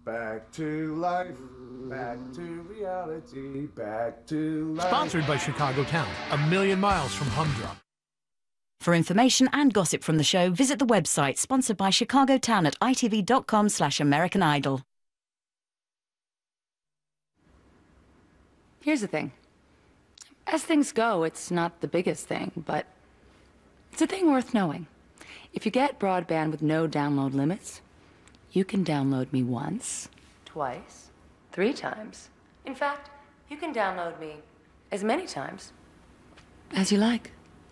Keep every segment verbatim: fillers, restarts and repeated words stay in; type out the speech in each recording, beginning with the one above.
Back to life, back to reality, back to life. Sponsored by Chicago Town, a million miles from humdrum. For information and gossip from the show, visit the website sponsored by Chicago Town at I T V dot com slash American Idol. Here's the thing. As things go, it's not the biggest thing, but it's a thing worth knowing. If you get broadband with no download limits, you can download me once, twice, three times. In fact, you can download me as many times as you like.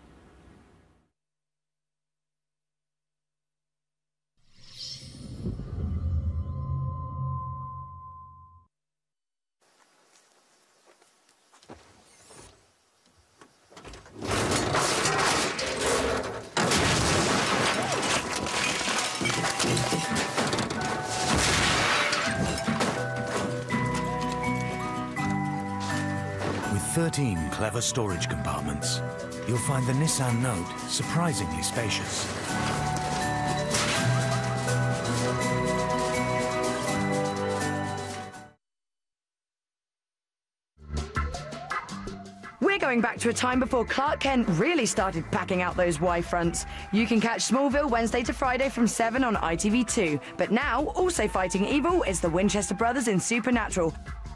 thirteen clever storage compartments, you'll find the Nissan Note surprisingly spacious. We're going back to a time before Clark Kent really started packing out those Y-fronts. You can catch Smallville Wednesday to Friday from seven on I T V two. But now, also fighting evil is the Winchester brothers in Supernatural.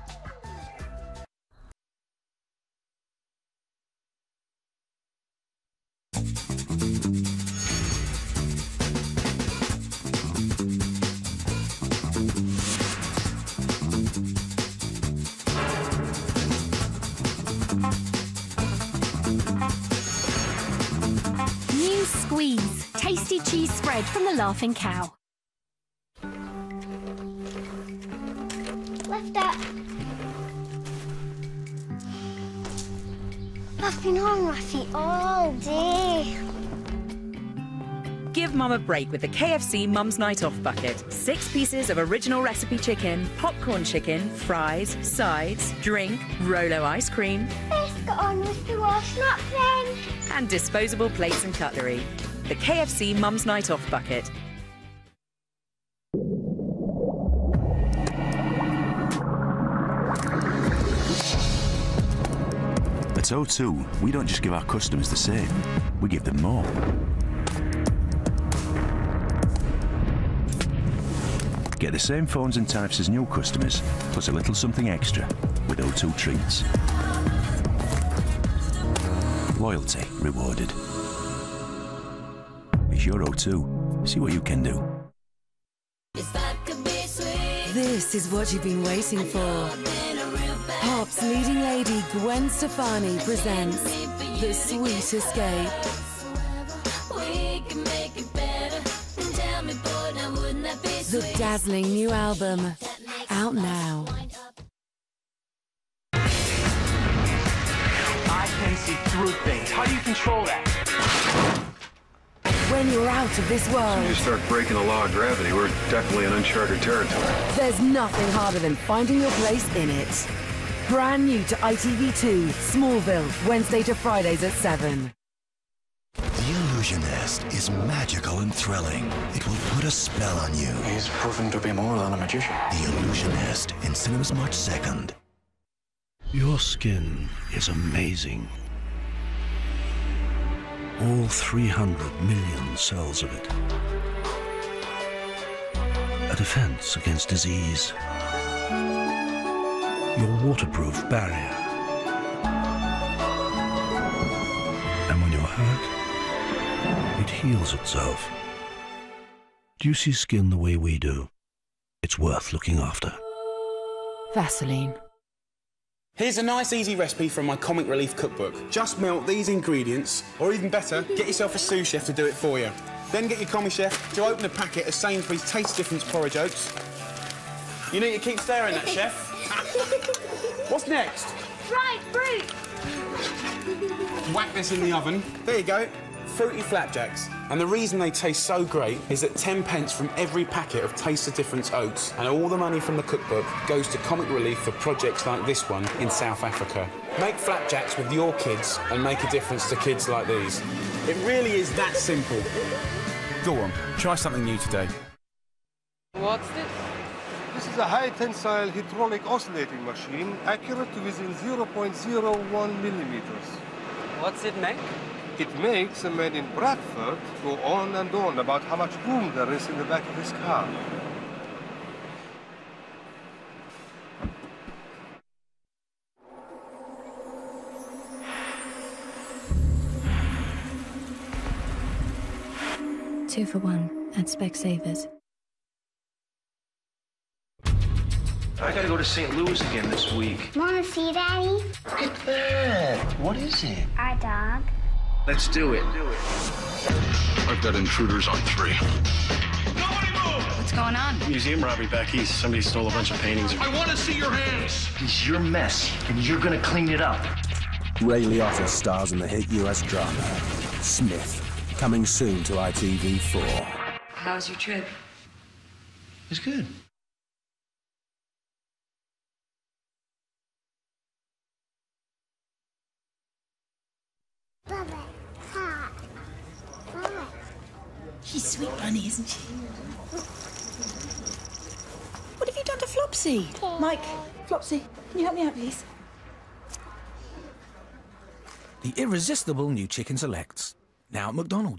Squeeze, tasty cheese spread from the Laughing Cow. Lift up. I've been on my feet all day. Give Mum a break with the K F C Mum's Night Off bucket. Six pieces of original recipe chicken, popcorn chicken, fries, sides, drink, Rolo ice cream. Let's get on with the wash up then. And disposable plates and cutlery. The K F C Mum's Night Off bucket. At O two, we don't just give our customers the same, we give them more. Get the same phones and types as new customers, plus a little something extra with O two treats. Loyalty rewarded. It's your O two. See what you can do. This is what you've been waiting for. Pop's leading lady Gwen Stefani presents The Sweet Escape. The dazzling new album, out now. I can see through things. How do you control that? When you're out of this world, you start breaking the law of gravity, we're definitely in uncharted territory. There's nothing harder than finding your place in it. Brand new to I T V two, Smallville, Wednesday to Fridays at seven. The Illusionist is magical and thrilling. It will put a spell on you. He's proven to be more than a magician. The Illusionist in cinemas March second. Your skin is amazing. All three hundred million cells of it. A defense against disease. Your waterproof barrier. And when you're hurt, it heals itself. Do you see skin the way we do? It's worth looking after. Vaseline. Here's a nice easy recipe from my comic relief cookbook. Just melt these ingredients, or even better, get yourself a sous chef to do it for you. Then get your commie chef to open a packet of Sainsbury's Taste Difference porridge oats. You need to keep stirring that, chef. What's next? Right, fruit. Whack this in the oven. There you go. Fruity flapjacks. And the reason they taste so great is that ten pence from every packet of Taste the Difference oats and all the money from the cookbook goes to comic relief for projects like this one in South Africa. Make flapjacks with your kids and make a difference to kids like these. It really is that simple. Go on, try something new today. What's this? This is a high-tensile hydraulic oscillating machine, accurate to within zero point zero one millimeters. What's it make? It makes a man in Bradford go on and on about how much room there is in the back of his car. Two for one at Specsavers. I gotta go to Saint Louis again this week. Wanna see, Daddy? Look at that. What is it? Our dog. Let's do it. I've got intruders on three. What's going on? Museum robbery back east. Somebody stole a bunch of paintings. I want to see your hands. It's your mess, and you're gonna clean it up. Ray Liotta stars in the hit U S drama Smith, coming soon to I T V four. How was your trip? It's good. Bubba, hot. Bubba. She's sweet bunny, isn't she? What have you done to Flopsy? Mike, Flopsy, can you help me out, please? The irresistible new chicken selects. Now at McDonald's.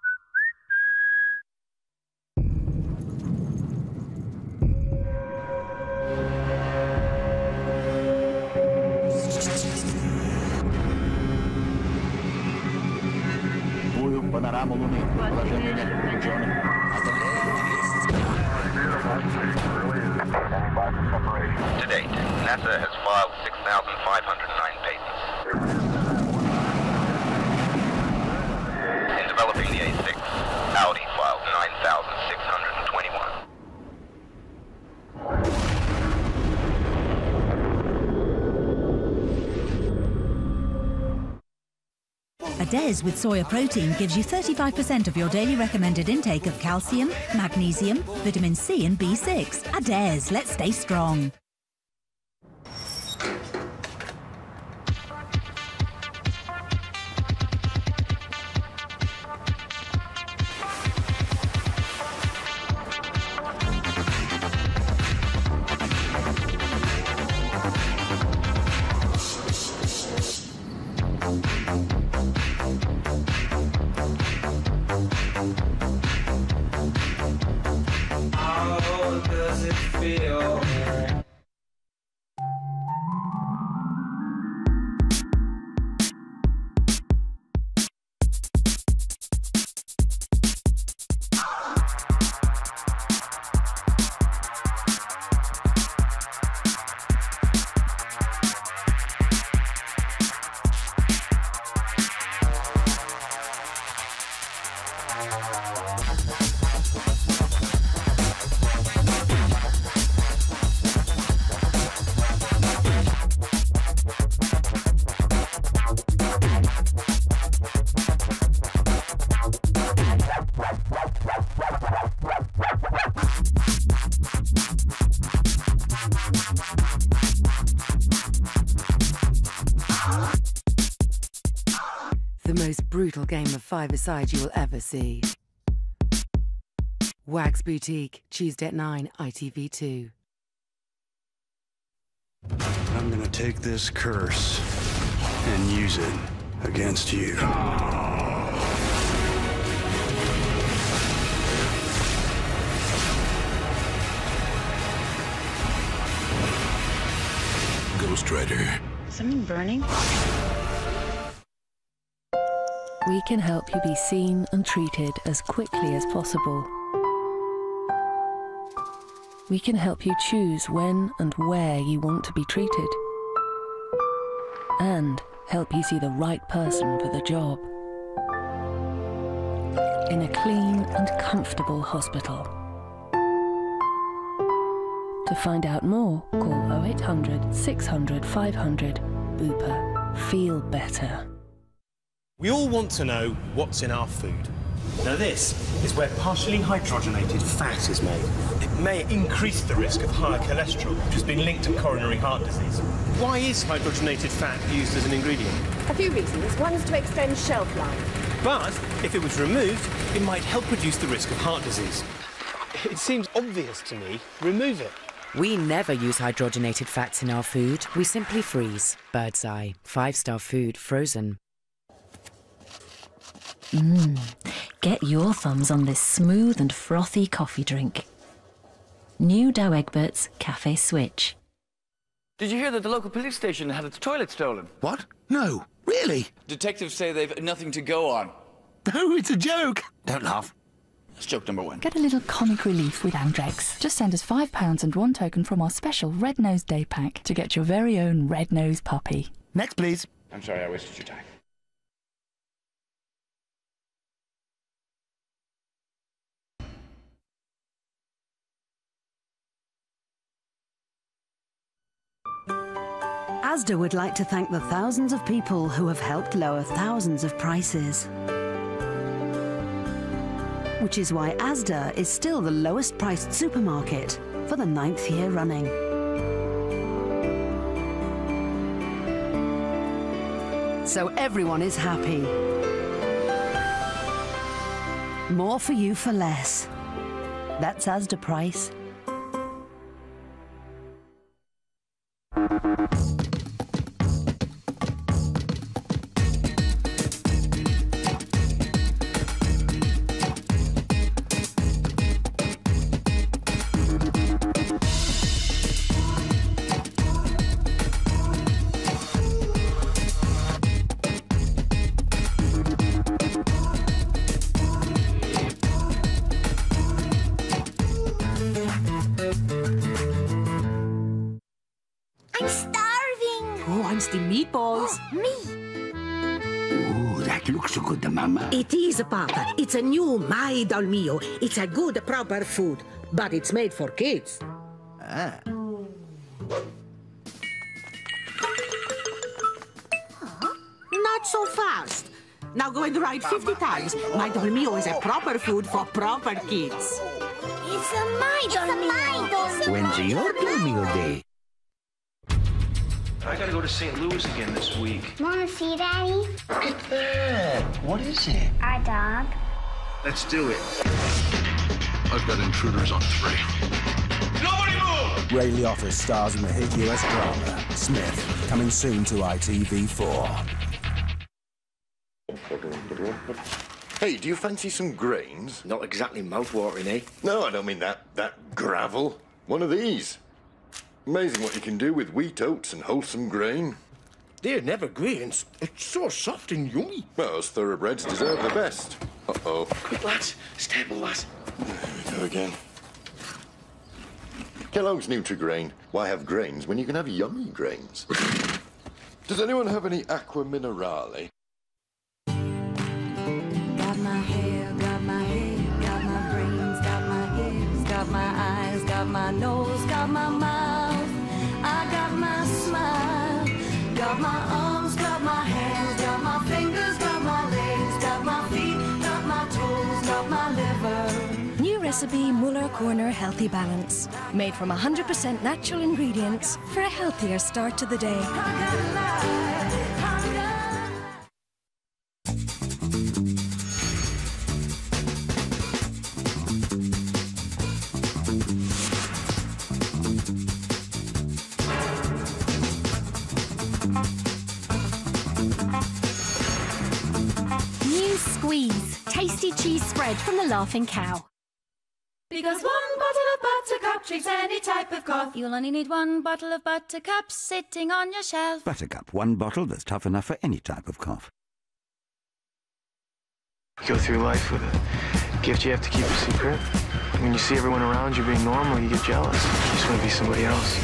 To date, NASA has filed six thousand five hundred nine patents. In developing the A six, Audi filed nine thousand six hundred twenty-one. Adez with soya protein gives you thirty-five percent of your daily recommended intake of calcium, magnesium, vitamin C and B six. Adez, let's stay strong. How does it feel? The most brutal game of five-a-side you will ever see. Wax Boutique, Tuesday at nine, I T V two. I'm gonna take this curse and use it against you. Ghost Rider. Something burning? We can help you be seen and treated as quickly as possible. We can help you choose when and where you want to be treated. And help you see the right person for the job. In a clean and comfortable hospital. To find out more, call oh eight hundred, six hundred, five hundred. Bupa. Feel better. We all want to know what's in our food. Now this is where partially hydrogenated fat is made. It may increase the risk of higher cholesterol, which has been linked to coronary heart disease. Why is hydrogenated fat used as an ingredient? A few reasons. One is to extend shelf life. But if it was removed, it might help reduce the risk of heart disease. It seems obvious to me. Remove it. We never use hydrogenated fats in our food. We simply freeze. Bird's Eye. Five-star food frozen. Mmm. Get your thumbs on this smooth and frothy coffee drink. New Dow Egbert's Cafe Switch. Did you hear that the local police station had its toilet stolen? What? No. Really? Detectives say they've nothing to go on. No, it's a joke. Don't laugh. That's joke number one. Get a little comic relief with Andrex. Just send us five pounds and one token from our special Red Nose Day Pack to get your very own Red Nose puppy. Next, please. I'm sorry I wasted your time. Asda would like to thank the thousands of people who have helped lower thousands of prices. Which is why Asda is still the lowest priced supermarket for the ninth year running. So everyone is happy. More for you for less. That's Asda price. I'm starving. Who wants the meatballs? Me. Ooh, that looks so good, Mama. It is, Papa. It's a new My Dal Mio. It's a good, proper food, but it's made for kids. Ah. Not so fast. Now go and ride fifty times. My Dal Mio is a proper food for proper kids. It's a My Dal Mio. When's your Dal Mio day? I gotta go to Saint Louis again this week. Wanna see, Daddy? Look at that. What is it? Our dog. Let's do it. I've got intruders on three. Nobody move! Ray Liotta stars in the hit U S drama Smith, coming soon to I T V four. Hey, do you fancy some grains? Not exactly mouth-watering, eh? No, I don't mean that. That gravel. One of these. Amazing what you can do with wheat, oats, and wholesome grain. They're never grains. It's so soft and yummy. Well, us thoroughbreds deserve the best. Uh-oh. Quick, lads. Stable, lads. There we go again. Kellogg's Nutri-Grain. Why have grains when you can have yummy grains? Does anyone have any Aqua Minerale? Got my hair, got my head, got my brains, got my ears, got my eyes, got my nose, got my mouth. I got my smile, got my arms, got my hands, got my fingers, got my legs, got my feet, got my toes, got my liver. New recipe Muller Corner Healthy Balance. Made from one hundred percent natural ingredients for a healthier start to the day. New Squeeze. Tasty cheese spread from the Laughing Cow. Because one bottle of Buttercup treats any type of cough. You'll only need one bottle of Buttercup sitting on your shelf. Buttercup, one bottle that's tough enough for any type of cough. You go through life with a gift you have to keep a secret. When you see everyone around you being normal, you get jealous. You just want to be somebody else.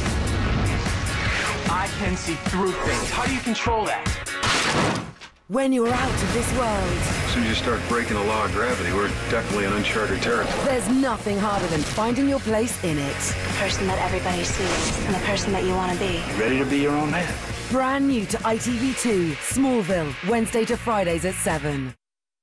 I can see through things. How do you control that? When you're out of this world, As soon as you start breaking the law of gravity, we're definitely in uncharted territory. there's nothing harder than finding your place in it. The person that everybody sees and the person that you want to be. Ready to be your own man? Brand new to I T V two, Smallville, Wednesday to Fridays at seven.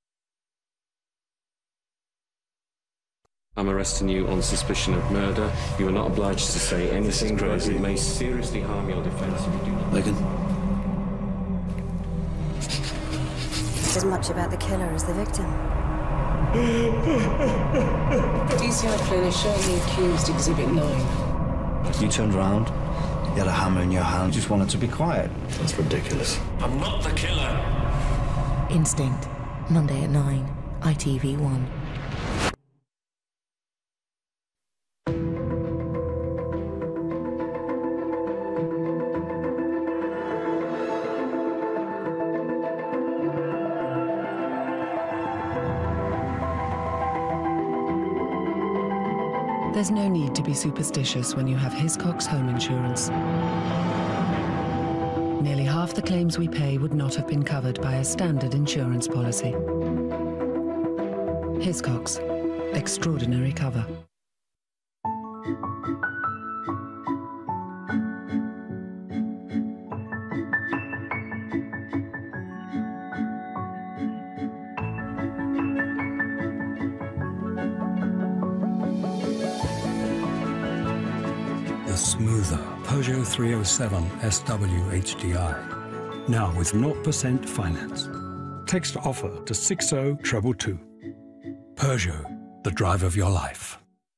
I'm arresting you on suspicion of murder. You are not obliged to say anything, but it may seriously harm your defense if you do not. Megan? As much about the killer as the victim. D C I plan is showing the accused Exhibit nine. You turned round, you had a hammer in your hand, just wanted to be quiet. That's ridiculous. I'm not the killer. Instinct, Monday at nine, I T V one. There's no need to be superstitious when you have Hiscox Home Insurance. Nearly half the claims we pay would not have been covered by a standard insurance policy. Hiscox, extraordinary cover. The smoother Peugeot three oh seven S W H D I. Now with zero percent finance. Text offer to six oh two two two. Peugeot, the drive of your life.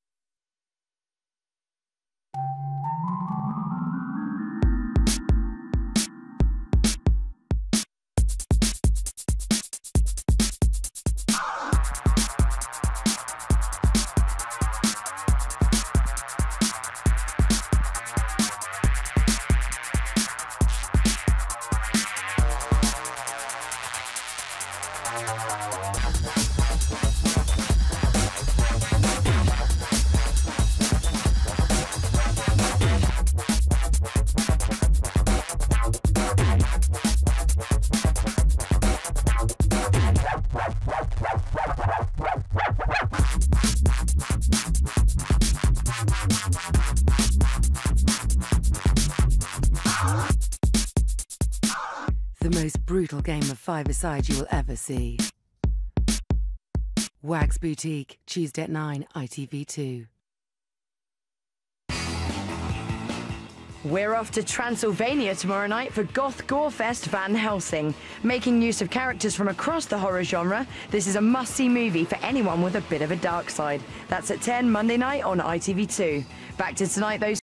The most brutal game of five-a-side you will ever see. Wags Boutique, Tuesday at nine, I T V two. We're off to Transylvania tomorrow night for Goth Gorefest Van Helsing. Making use of characters from across the horror genre, this is a must-see movie for anyone with a bit of a dark side. That's at ten Monday night on I T V two. Back to tonight, though.